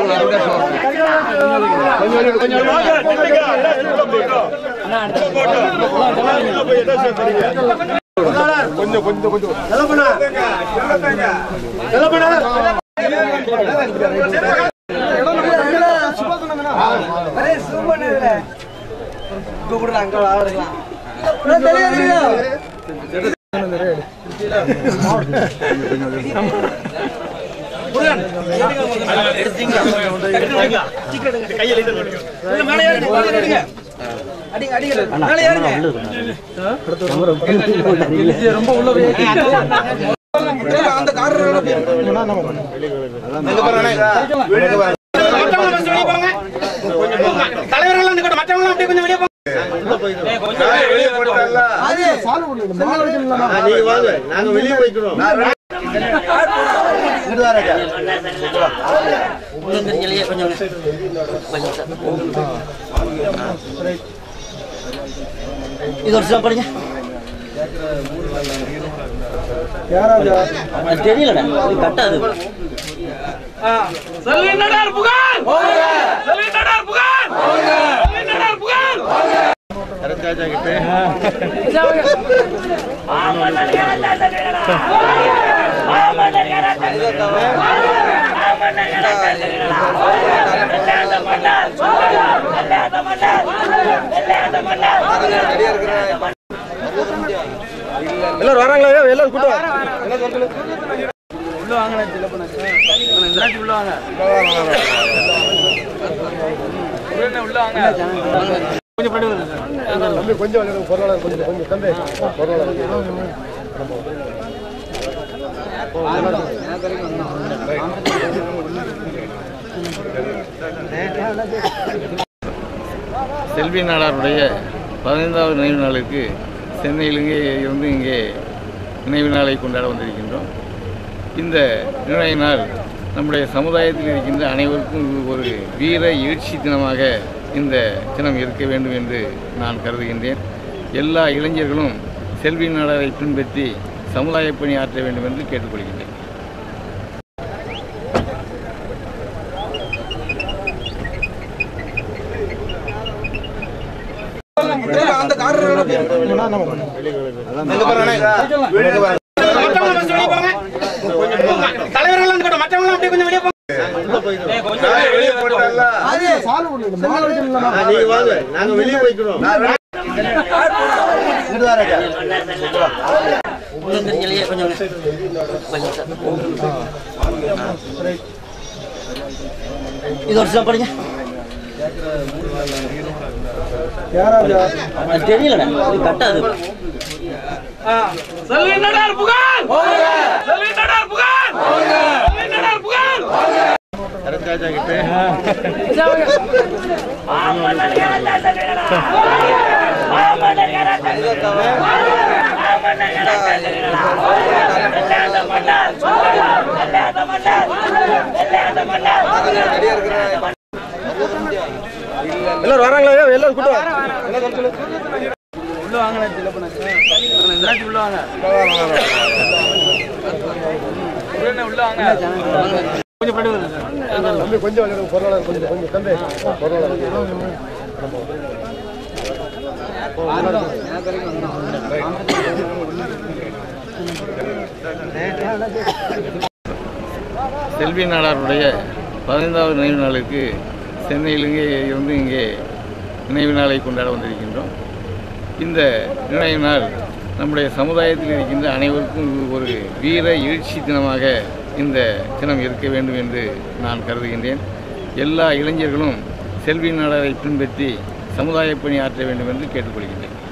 இது ஒரு சாப்பாடுங்க தெரியலடா கட்டாது எல்லாரும் வராங்களா? எல்லாரும் கூட்டு உள்ள வாங்க உள்ள வாங்க உள்ள வாங்க கொஞ்சம் பொருளாதாரம் கொஞ்சம் தந்தை செல்வி நாடாருடைய 15வது நினைவு நாளுக்கு சென்னையிலிங்கே இருந்து இங்கே நினைவு நாளை கொண்டாட வந்திருக்கின்றோம். இந்த நினைவு நாள் நம்முடைய சமுதாயத்தில் இருக்கின்ற அனைவருக்கும் ஒரு வீர எழுச்சி தினமாக இந்த தினம் இருக்க வேண்டும் என்று நான் கருதுகின்றேன். எல்லா இளைஞர்களும் செல்வி நாடாரை பின்பற்றி சமுதாய பணி ஆற்ற வேண்டும் என்று கேட்டுக்கொள்கின்றேன். இது ஒரு சாப்பாடுங்க தெரியலடா கட்டாது எல்லாரும் வராங்களா? எல்லாரும் கூட்டு உள்ள வாங்க உள்ள வாங்க உள்ள வாங்க கொஞ்சம் பொருளாதாரம் கொஞ்சம் தந்தை செல்வி நாடாருடைய 15வது நினைவு நாளுக்கு சென்னையிலிங்கே இருந்து இங்கே நினைவு நாளை கொண்டாட வந்திருக்கின்றோம். இந்த நினைவு நாள் நம்முடைய சமுதாயத்தில் இருக்கின்ற அனைவருக்கும் ஒரு வீர எழுச்சி தினமாக இந்த தினம் இருக்க வேண்டும் என்று நான் கருதுகின்றேன். எல்லா இளைஞர்களும் செல்வி நாடாரை பின்பற்றி சமுதாய பணி ஆற்ற வேண்டும் என்று கேட்டுக்கொள்கின்றேன்.